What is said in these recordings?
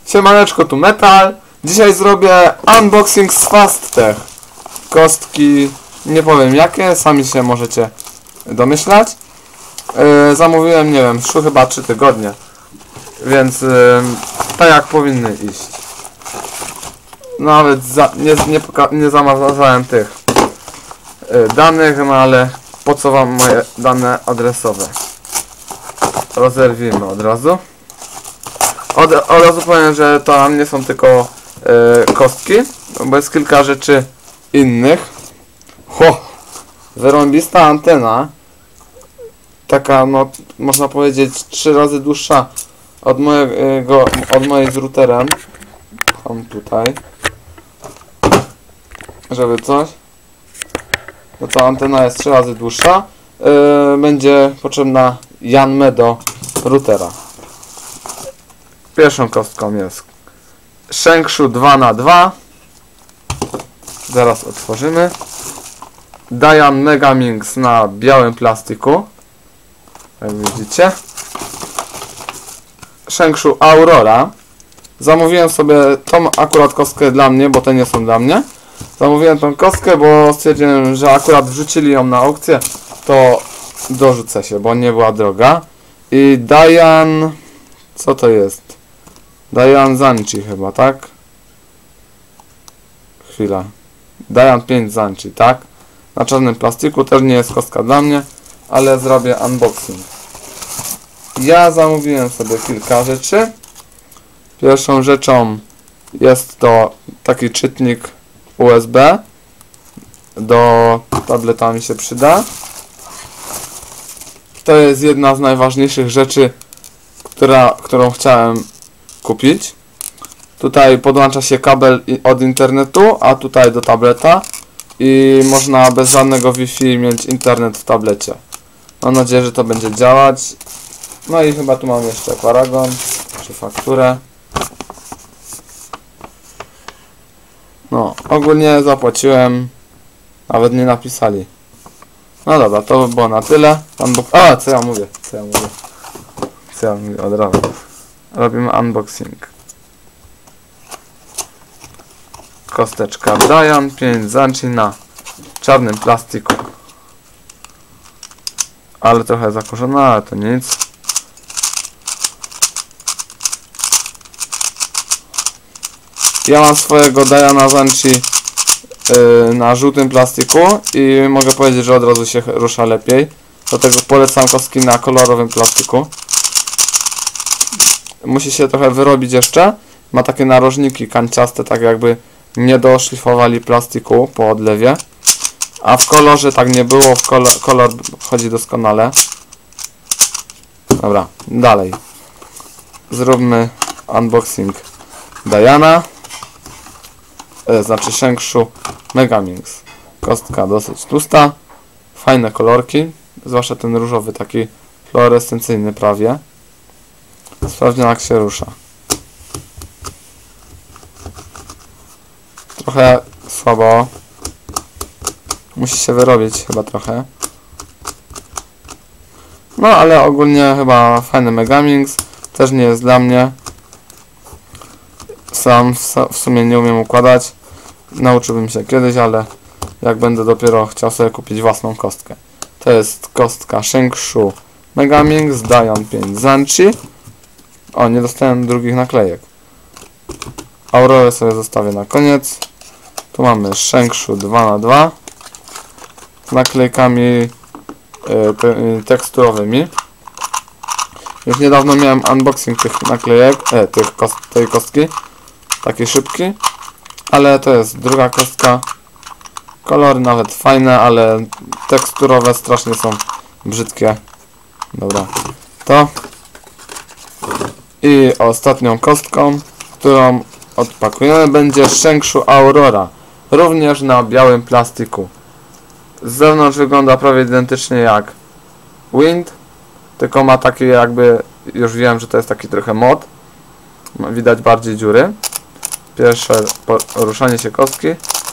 Siemaneczko, tu Metal. Dzisiaj zrobię unboxing z Fasttech. Kostki, nie powiem jakie, sami się możecie domyślać. Zamówiłem, nie wiem, szło chyba 3 tygodnie. Więc tak jak powinny iść. Nawet nie zamazałem tych danych, no ale po co wam moje dane adresowe? Rozerwijmy od razu. Od razu powiem, że to tam nie są tylko kostki, bo jest kilka rzeczy innych. Wyrąbista antena. Taka, no, można powiedzieć 3 razy dłuższa od mojej z routerem. Tam tutaj. Żeby coś. No to antena jest 3 razy dłuższa. Będzie potrzebna Janme do routera. Pierwszą kostką jest Shengshu 2x2. Zaraz otworzymy. Dayan Megaminx na białym plastiku. Jak widzicie. Shengshu Aurora. Zamówiłem sobie tą akurat kostkę dla mnie, bo te nie są dla mnie. Zamówiłem tą kostkę, bo stwierdziłem, że akurat wrzucili ją na aukcję, to dorzucę się, bo nie była droga. I Dayan... Co to jest? Dayan Zanchi chyba, tak? Chwila. Dayan 5 Zanchi, tak? Na czarnym plastiku, też nie jest kostka dla mnie, ale zrobię unboxing. Ja zamówiłem sobie kilka rzeczy. Pierwszą rzeczą jest to taki czytnik USB. Do tableta mi się przyda. To jest jedna z najważniejszych rzeczy, którą chciałem kupić. Tutaj podłącza się kabel od internetu, a tutaj do tableta i można bez żadnego Wi-Fi mieć internet w tablecie. Mam nadzieję, że to będzie działać. No i chyba tu mam jeszcze paragon czy fakturę. No, ogólnie zapłaciłem, nawet nie napisali. No dobra, to by było na tyle. Co ja mówię od razu. Robimy unboxing. Kosteczka Dayan 5 Zanchi na czarnym plastiku. Ale trochę zakurzona, ale to nic. Ja mam swojego Dayana Zanchi na żółtym plastiku i mogę powiedzieć, że od razu się rusza lepiej. Dlatego polecam kostki na kolorowym plastiku. Musi się trochę wyrobić jeszcze. Ma takie narożniki kanciaste, tak jakby nie doszlifowali plastiku po odlewie. A w kolorze tak nie było, kolor chodzi doskonale. Dobra, dalej. Zróbmy unboxing Dayana. Znaczy Shengshu Megaminx. Kostka dosyć tłusta. Fajne kolorki. Zwłaszcza ten różowy, taki fluorescencyjny prawie. Sprawdźmy, jak się rusza. Trochę słabo. Musi się wyrobić chyba trochę. No ale ogólnie chyba fajny Megaminx. Też nie jest dla mnie. Sam w sumie nie umiem układać. Nauczyłbym się kiedyś, ale jak będę dopiero chciał sobie kupić własną kostkę. To jest kostka Shengshu Megaminx Dayan 5 Zanchi. O, nie dostałem drugich naklejek. Aurorę sobie zostawię na koniec. Tu mamy Shengshu 2x2 z naklejkami teksturowymi. Już niedawno miałem unboxing tych naklejek, tej kostki. Taki szybki. Ale to jest druga kostka. Kolory nawet fajne, ale teksturowe strasznie są brzydkie. Dobra. To. I ostatnią kostką, którą odpakujemy, będzie Shengshu Aurora. Również na białym plastiku. Z zewnątrz wygląda prawie identycznie jak Wind. Tylko ma taki jakby, już wiem, że to jest taki trochę mod. Widać bardziej dziury. Pierwsze poruszanie się kostki.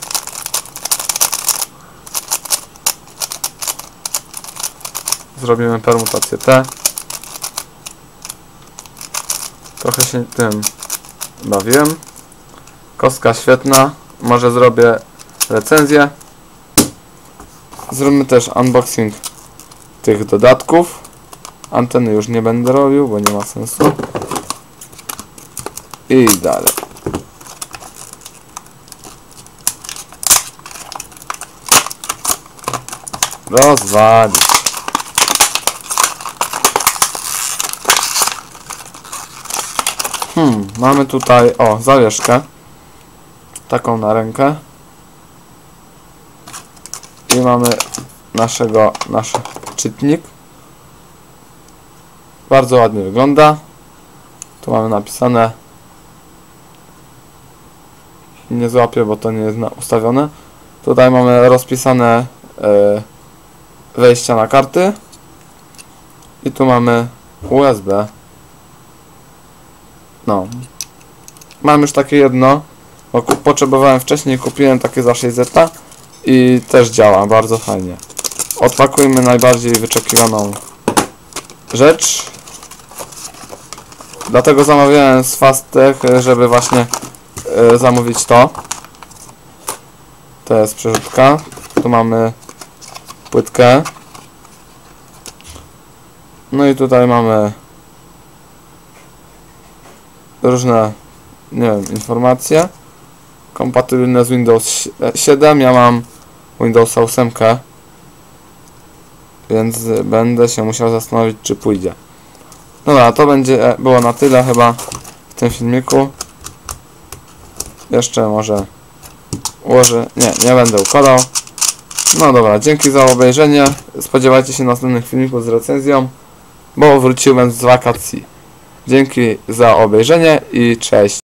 Zrobimy permutację T. Trochę się tym bawiłem. Kostka świetna. Może zrobię recenzję. Zróbmy też unboxing tych dodatków. Anteny już nie będę robił, bo nie ma sensu. I dalej. Rozwalić. Mamy tutaj, zawieszkę. Taką na rękę. I mamy nasz czytnik. Bardzo ładnie wygląda. Tu mamy napisane. Nie złapię, bo to nie jest ustawione. Tutaj mamy rozpisane wejścia na karty. I tu mamy USB. No. Mam już takie jedno. Bo potrzebowałem wcześniej, kupiłem takie za 6 zeta. I też działa bardzo fajnie. Odpakujmy najbardziej wyczekiwaną rzecz. Dlatego zamawiałem z Fasttech, żeby właśnie zamówić to. To jest przerzutka. Tu mamy płytkę. No i tutaj mamy różne, nie wiem, informacje. Kompatybilne z Windows 7. Ja mam Windows 8. Więc będę się musiał zastanowić, czy pójdzie. Dobra, to będzie było na tyle chyba w tym filmiku. Jeszcze może ułożę. Nie będę układał. No dobra, dzięki za obejrzenie. Spodziewajcie się następnych filmików z recenzją, bo wróciłem z wakacji. Dzięki za obejrzenie i cześć.